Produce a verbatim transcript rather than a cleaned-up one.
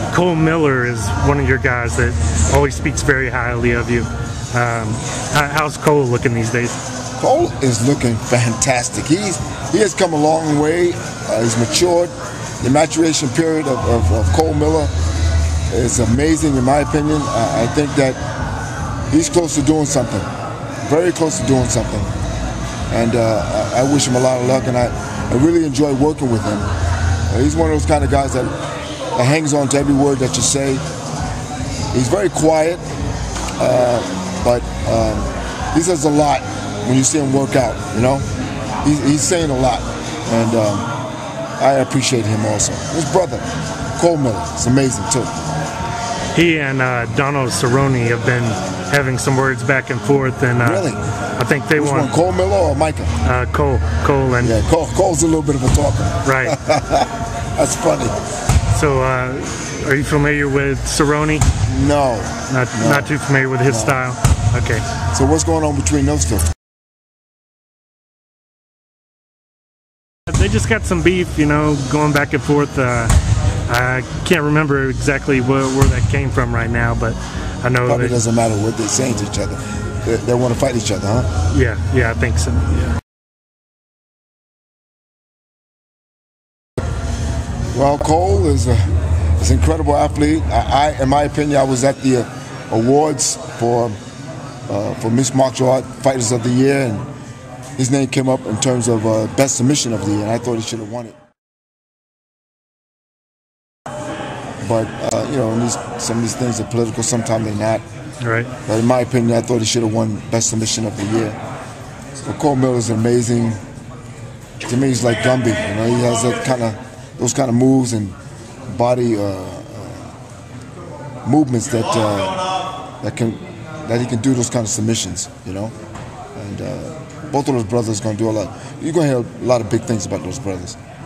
Cole Miller is one of your guys that always speaks very highly of you. Um, how's Cole looking these days? Cole is looking fantastic. He's he has come a long way. Uh, he's matured. The maturation period of, of, of Cole Miller is amazing, in my opinion. Uh, I think that he's close to doing something, very close to doing something. And uh, I wish him a lot of luck, and I, I really enjoy working with him. Uh, he's one of those kind of guys that, that hangs on to every word that you say. He's very quiet, uh, but um, he says a lot when you see him work out, you know? He's, he's saying a lot, and um, I appreciate him also. His brother, Cole Miller, is amazing too. He and uh, Donald Cerrone have been having some words back and forth, and uh, really? I think they Which want one, Cole Miller or Micah? Uh, Cole, Cole, and yeah, Cole, Cole's a little bit of a talker. Right. That's funny. So, uh, are you familiar with Cerrone? No. Not, no. not too familiar with his no. style. Okay. So, what's going on between those two? They just got some beef, you know, going back and forth. Uh, I can't remember exactly where, where that came from right now, but I know Probably that, doesn't matter what they're saying to each other. They, they want to fight each other, huh? Yeah, yeah, I think so. Yeah. Well, Cole is a, is an incredible athlete. I, I, in my opinion, I was at the uh, awards for uh, for Mixed Martial Art Fighters of the Year, and his name came up in terms of uh, best submission of the year, and I thought he should have won it. But uh, you know, these, some of these things are political. Sometimes they're not. Right. But in my opinion, I thought he should have won best submission of the year. So Cole Miller is amazing. To me, he's like Gumby. You know, he has that kind of those kind of moves and body uh, uh, movements that uh, that can that he can do those kind of submissions. You know, and uh, both of those brothers are going to do a lot. You're going to hear a lot of big things about those brothers.